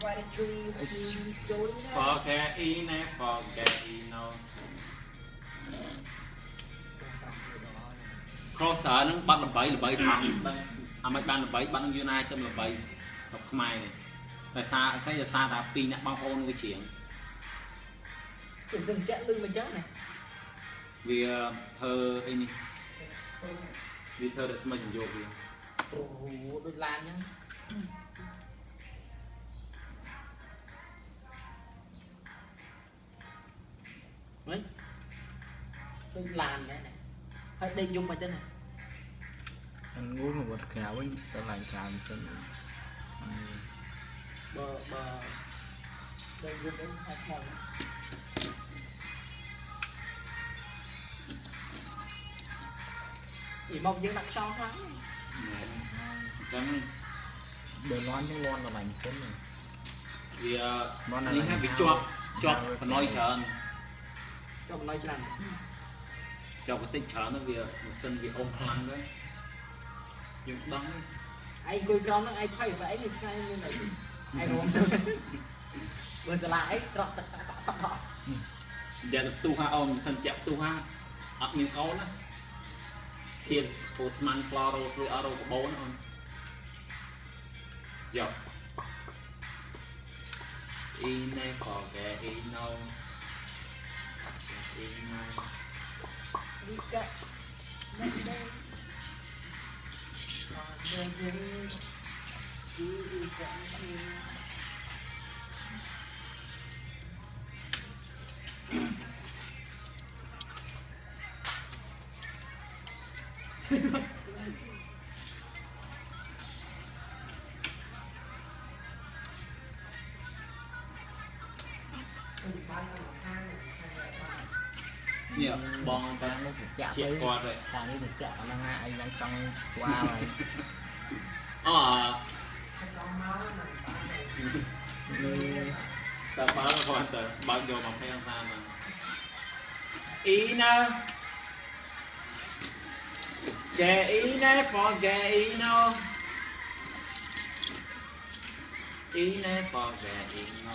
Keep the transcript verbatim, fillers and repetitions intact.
Forget in nè, forget in no. Cross ở nó bắt là bảy là bảy thằng, à mấy bạn là bảy bạn như này tâm là bảy, học mai này. Tại sao sẽ giờ xa đã pin nhặt băng ôn với chuyện. Dừng chạy lưng mình chết này. Vì thơ anh đi, vì thơ đã xem mình vô vì. Ồ, đôi lan nhá. Đấy, đôi lan đấy này. Hãy đây dùng mà chân này. Anh ngủ một vật khéo ấy, tao lại chạm xem. Bờ bờ đây dùng đến hai con. Chỉ mong dương đặt son lắm. Chẳng Đời loan những loan là lành phấn rồi. vì những hai bị chọc chọc và nói chờn Cho mình nói cho anh. chọc cái tích chờn nó vì một sân vì ôm khăn đấy dùng đó Anh cười con nó ai thấy vậy thì sai như này. Ai đúng. Vừa giờ lại trọ tật tọ tọ tọ. giờ là tu ha ôm sân chẹp tu ha ấp những ấu đó thiên postman floro với aro của bố nó giờ in này forget in no in no Đi cậy. Đây đây. Còn đây đây. Cứ đi cậy đi. nhiều bong ta Nó phải chạm chết qua rồi thằng ấy được chạm nó ngại đang trong qua rồi. ờ ta báo nó qua tờ bao giờ mà phải ăn sao mà ý nè kệ ý nè forget ý no ý nè forget ý no